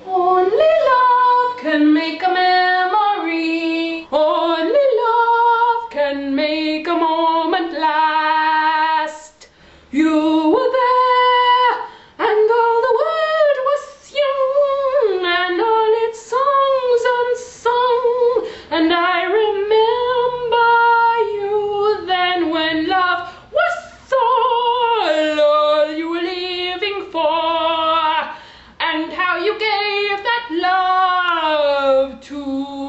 Only love can make a memory. Only love can make a moment last. You were there, and all the world was young, and all its songs unsung, and I remember you then when love was all you were living for, and how you gave that love to